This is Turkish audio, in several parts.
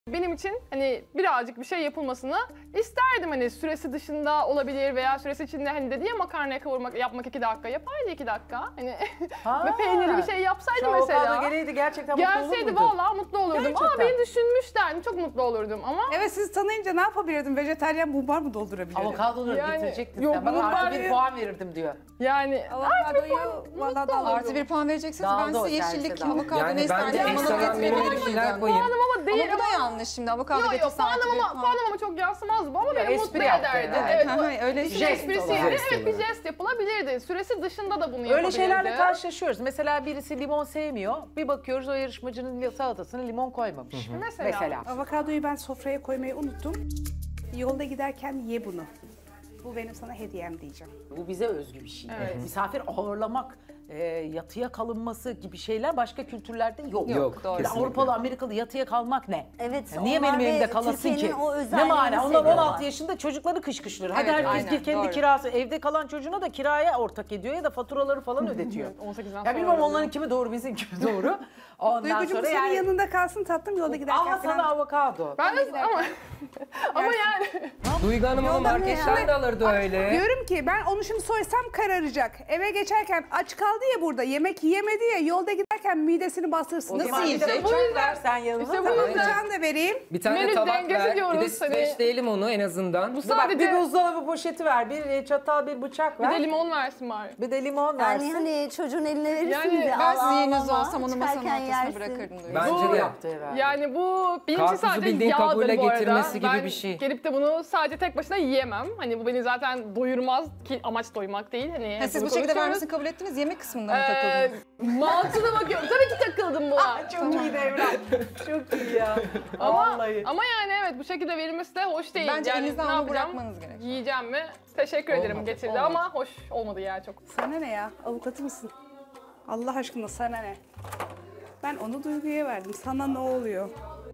Benim için hani birazcık bir şey yapılmasını isterdim, hani süresi dışında olabilir veya süresi içinde, hani dedi ya makarnaya kavurmak yapmak 2 dakika, yapardı 2 dakika hani ve peynirli bir şey yapsaydı mesela. Geleydi gerçekten mutlu olur Gelseydi muydun? vallahi mutlu olurdum. Gerçekten. Aa beni düşünmüşler, çok mutlu olurdum ama. Evet, sizi tanıyınca ne yapabilirdim? Vejetaryen mumbar mı doldurabilirdim? Avokadoları Yani, getirecektin yok, sen. Bana bunlar artı 1 puan verirdim diyor. Yani Avokadoyu valla da Artı 1 puan vereceksiniz. Dağıldı Ben o size servise yeşillik, dağıldı. avokado Yani ne ben de isterdim? ekstradan menüye bir şeyler koyayım. puanım ama değil. Ama bu da yanlış şimdi. Avokado Yok getirsen artı bir puan. puanım ama çok yansımazdı bu, ama beni mutlu espri yaptı ederdi. herhalde. Evet, Ha, öyle işin jest esprisiydi. olarak. Evet, bir jest yapılabilirdi. Süresi dışında da bunu yapabilirdi. Öyle şeylerle karşılaşıyoruz. Mesela birisi limon sevmiyor. Bir bakıyoruz o yarışmacının salatasına limon koymamış. Mesela. Avokadoyu ben sofraya koymayı unuttum. Yolda giderken ye bunu. Bu benim sana hediyem diyeceğim. Bu bize özgü bir şey. Evet. Misafir ağırlamak, yatıya kalınması gibi şeyler başka kültürlerde yok. Yok, doğru. Bir de kesinlikle. Avrupalı, Amerikalı yatıya kalmak ne? Evet, Yani niye onlar benim ve evimde kalasın ki? Türkiye'nin o Ne özelliğini mana? Onlar seviyorlar. 16 yaşında çocukları kışkışlıyor. Hadi Evet, herkes aynen, kendi doğru. kirası, evde kalan çocuğuna da kiraya ortak ediyor ya da faturaları falan ödetiyor. 18'den Ya sonra bilmiyorum öyle. onların kimi doğru, bizim kimi doğru. Ondan Duygucuğum sonra senin yanında kalsın tatlım, yolda giderken Aha sana falan. avokado. Ben de ama ama yani Duygu Hanım onu marketten de alırdı öyle. Diyorum ki ben onu şimdi soysam kararacak. Eve geçerken aç kaldı ya burada, yemek yiyemedi ya, yolda giderken midesini bastırsın. O Nasıl zaman bir yiyecek? de bıçak ver sen yanına. İşte bu da. yüzden- Bıçağını da vereyim. Bir tane Menü tabak dengesi ver, bir de diyoruz hani. streçleyelim onu en azından. bu Bak sadece bir buzdolabı poşeti ver, bir çatal, bir bıçak bir ver. de limon versin bari. Bir de limon versin. Yani hani çocuğun eline verirsin Yani de Ben al, sizin yerinizde al, olsam onu masanın çıkarken ortasına yersin. bırakırdım. Duygu. Bence Doğru de. yaptı herhalde. Yani bu birinci Karpuzu sadece bildiğin yağdır kabuğuyla bu arada. getirmesi gibi Ben bir şey. gelip de bunu sadece tek başına yiyemem. Hani bu beni zaten doyurmaz ki, amaç doymak değil. Hani Ha, siz bunu bu şekilde konuşuyoruz. vermesini kabul ettiniz. Yemek kısmında mı takıldınız? Mantığına bakıyorum. Tabii ki takıldım buna. Çok iyi Devran. Çok iyi ya. Ama, Vallahi. ama yani evet, bu şekilde verilmesi de hoş değil. Bence yani elinizden ne onu yapacağım? bırakmanız gerekiyor. Yiyeceğim mi? Teşekkür ederim Olmadı, getirdi olmadı. ama hoş olmadı ya çok. Sana ne ya? Avukatı mısın? Allah aşkına sana ne? Ben onu Duygu'ya verdim. Sana ne oluyor?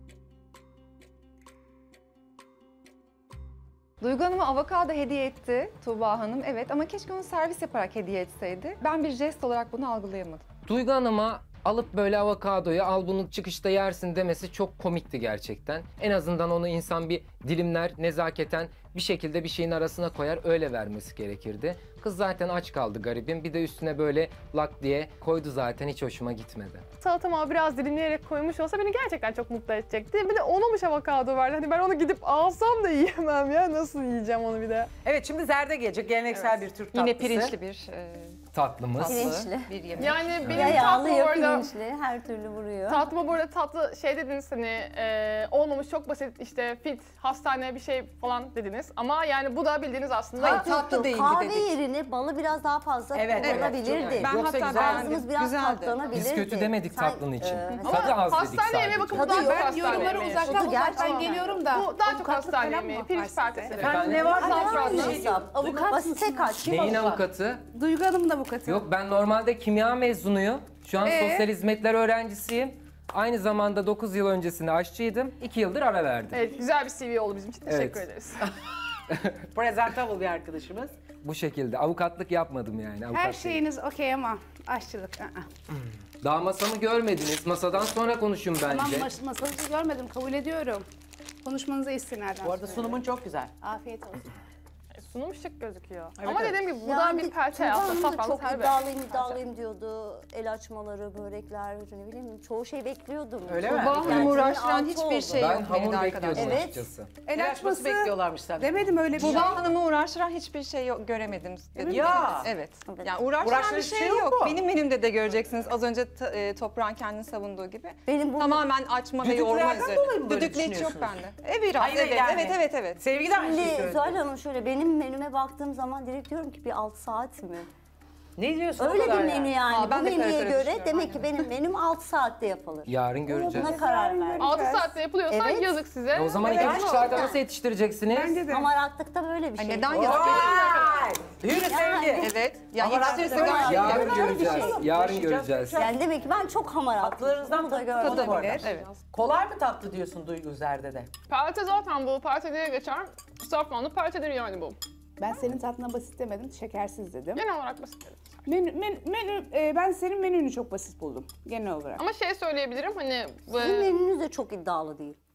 Duygu Hanım'a avokado hediye etti Tuğba Hanım. Evet, ama keşke onu servis yaparak hediye etseydi. Ben bir jest olarak bunu algılayamadım. Duygu Hanım'a alıp böyle avokadoyu al bunu çıkışta yersin demesi çok komikti gerçekten. En azından onu insan bir dilimler, nezaketen bir şekilde bir şeyin arasına koyar, öyle vermesi gerekirdi. Kız zaten aç kaldı garibim. Bir de üstüne böyle lak diye koydu, zaten hiç hoşuma gitmedi. Salatama biraz dilimleyerek koymuş olsa beni gerçekten çok mutlu edecekti. Bir de olmamış avokado verdi. Hani ben onu gidip alsam da yiyemem ya. Nasıl yiyeceğim onu bir de? Evet, şimdi zerde gelecek geleneksel bir Türk tatlısı. Yine pirinçli bir Tatlımız. Pirinçli. bir yemek. Yani benim Ya yağlı tatlıma ya bu arada... pirinçli, her türlü vuruyor. Tatlıma bu arada tatlı şey dediniz hani olmamış, çok basit, işte fit, hastane bir şey falan dediniz. Ama yani bu da bildiğiniz aslında... Hayır, tatlı değildi Kahve dedik. yerine balı biraz daha fazla Evet, evet, kullanabilirdi. Ben Yoksa hatta güzel. beğendim. Ağzımız biraz Güzeldi. tatlanabilirdi. Biz kötü demedik Sen, tatlın için. mesela- Tadı az dedik hastane yemeği sadece. bakın, bu daha çok Ben hastane yorumları yemeği. uzaktan Tadı uzaktan gerçekten. geliyorum da. Bu daha çok avukatlık hastane falan mı yemeği, var pirinç sizde? pertesi. Efendim ne var? Ay, Safranlı. yanlış yap. Basite kaç. Neyin avukatı? Duygu Hanım'ın avukatı. Yok, ben normalde kimya mezunuyum. Şu an sosyal hizmetler öğrencisiyim. Aynı zamanda 9 yıl öncesinde aşçıydım. 2 yıldır ara verdim. Evet, güzel bir CV oldu bizim için. Teşekkür Evet. ederiz. Presentable bir arkadaşımız. Bu şekilde. Avukatlık yapmadım yani. Her Avukat şeyiniz okey ama aşçılık. Daha masamı görmediniz. Masadan sonra konuşun Tamam, bence. masanızı görmedim, kabul ediyorum. Konuşmanıza istinaden. Bu arada sunumun çok güzel. Afiyet olsun. Sunum şık gözüküyor. Evet, ama evet. dediğim gibi bu da bir pelte Tuğba yaptı. Hanım da Safranlı çok serbe. iddialıyım diyordu. El açmaları, börekler, ne bileyim çoğu şey bekliyordum. Öyle mi? Tuğba Hanım'ı Yani uğraştıran altı hiçbir oldu. şey Ben yok hamur menüde bekliyordum arkadaşlar. Evet. açıkçası. El açması bekliyorlarmış tabii. Demedim öyle bir şey. Tuğba Hanım'ı uğraştıran hiçbir şey yok, göremedim. Ya. Evet. Evet. Yani uğraştıran Uğraştıran bir hiçbir şey şey yok yok. mu? Benim menümde de göreceksiniz. Az önce Toprağın kendini savunduğu gibi. Benim bu Tamamen açma ve yoğurma Düdüklerden üzerine. dolayı mı böyle Düdükle hiç yok düşünüyorsunuz? bende. Biraz Hayır, evet, yani. evet. Sevgi de aynı şeyi Şimdi söyledi. Zuhal Hanım şöyle, benim menüme baktığım zaman direkt diyorum ki bir 6 saat mi? Ne diyorsun o Öyle kadar bir menü yani. Aa, ben Bu de menüye kare kare göre düşünüyorum, demek ki benim menüm 6 saatte yapılır. Yarın göreceğiz. Buna karar verdim. 6 saatte yapılıyorsa Evet. yazık size. O zaman Evet. 2,5 saate nasıl yetiştireceksiniz? Bence de. Hamaratlıkta böyle bir Ay, şey. neden Vay! yazık? Yürü sevgi. Evet. Yani Ama yetiştirirse ben- gayet Yarın bir şey. göreceğiz. Yarın göreceğiz. Yani demek ki ben çok hamaratlıyım. Tatlılarınızdan Bunu da gördüm. tadabilir. Evet. Kolay mı tatlı diyorsun Duygu Zerde'de? Pelte zaten bu. Pelte diye geçer. Safranlı peltedir yani bu. Ben senin tatlına basit demedim, şekersiz dedim. Genel olarak basit. Ben senin menünü çok basit buldum genel olarak. Ama şey söyleyebilirim hani... Sizin menünüz de çok iddialı değil.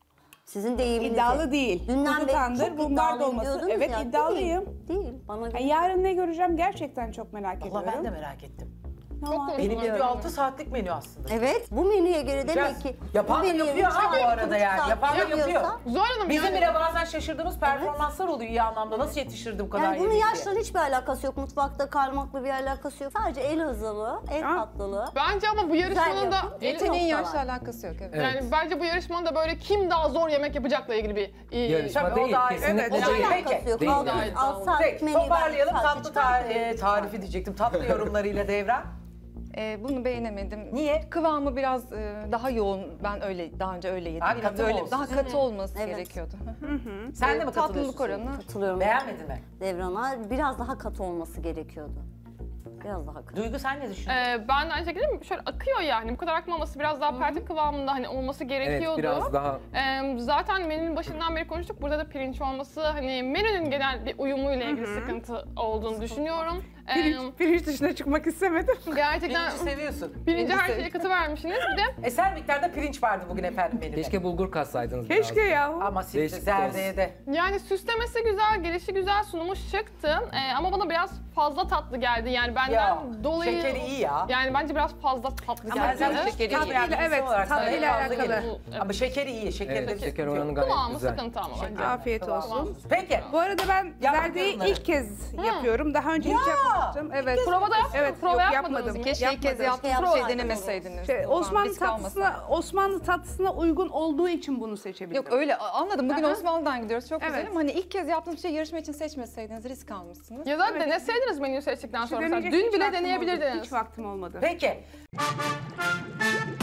Sizin deyiminizle. İddialı değil. Dünden Kuzu beri tandır, çok bumbar iddialıyım dolması. diyordunuz Evet, ya. iddialıyım. Değil. Bana göre. Yarın ne göreceğim gerçekten çok merak ediyorum. Valla ben de merak ettim. Çok Benim menü konuşmalar. 6 saatlik menü aslında. Evet, bu menüye göre demek Biraz ki... yapan bu da menüye yapıyor üç ha bu saat, arada iki yani. saat Yapan da yapıyor. yapıyorsa- Zuhal Hanım Bizim yani bile bazen şaşırdığımız performanslar oluyor iyi anlamda. Nasıl yetiştirdim bu kadar Yani bunun yemeği diye. yaşla hiçbir alakası yok. Mutfakta kalmakla bir alakası yok. Sadece el hızlılığı, el Ha. tatlılığı. bence ama bu yarışmanın da yapın. Yeteneğin noktalar. yaşla alakası yok. Evet. yani bence bu yarışmanın da böyle kim daha zor yemek yapacakla ilgili bir Yarışma Tabii, o değil, da- kesinlikle evet, Hiç değil. alakası yok. Değil. Alt saat Peki menüyü ben toparlayalım saatte tatlı çıkartıyorum. tarifi diyecektim. Tatlı yorumlarıyla Devran. Bunu beğenemedim. Niye? Kıvamı biraz daha yoğun. Ben öyle daha önce öyle yedim. Ha, Biraz katı mı böyle olsun? daha katı olması Evet. gerekiyordu. Sen de mi katılıyorsun? Tatlılık oranı. Katılıyorum. Beğenmedin mi? Devran'a biraz daha katı olması gerekiyordu. Biraz daha katı. Duygu sen ne düşünüyorsun? Ben de aynı şekilde şöyle akıyor yani. Bu kadar akmaması biraz daha perde kıvamında hani olması Evet, gerekiyordu. biraz daha Zaten menünün başından beri konuştuk. Burada da pirinç olması hani menünün genel bir uyumuyla ilgili sıkıntı olduğunu düşünüyorum. Pirinç dışına çıkmak istemedim. Gerçekten Pirinci seviyorsun. pirince her şeyi katı vermişsiniz. Bir de Eser miktarda pirinç vardı bugün efendim menüde. keşke bulgur katsaydınız Keşke biraz. ya. Ama sizde Değişik zerdeye de. yani süslemesi güzel, gelişi güzel, sunumu şıktı. Ama bana biraz fazla tatlı geldi. Yani benden Ya dolayı... şekeri iyi ya. Yani bence biraz fazla tatlı Ama geldi. sen şekeri iyi. tatlıyla Evet, tatlıyla alakalı. Evet. Ama şekeri iyi, şekeri Evet, de şeker oranı gayet Kıvamı güzel. sıkıntı ama bence. Afiyet Tamam. olsun. Peki. Bu arada ben Yaptık zerdeyi yorumları. ilk kez yapıyorum. Daha önce hiç yapmamıştım. Evet. Provada yapmadınız, Evet, prova yok, yapmadınız yapmadım. mı? Keşke ilk kez Yapmadım. yaptığınız Yapsaydınız. şey denemeseydiniz. Osmanlı Risk almasaydınız. Osmanlı tatlısına uygun olduğu için bunu seçebildim. Yok öyle anladım. Bugün Aha. Osmanlı'dan gidiyoruz. Çok Evet. güzel ama hani ilk kez yaptığınız şey yarışma için seçmeseydiniz risk almışsınız. Ya da deneseydiniz menüyü seçtikten sonra. Mesela Deneyecek dün hiç bile vaktim olmadı. deneyebilirdiniz. Hiç vaktim olmadı. Peki.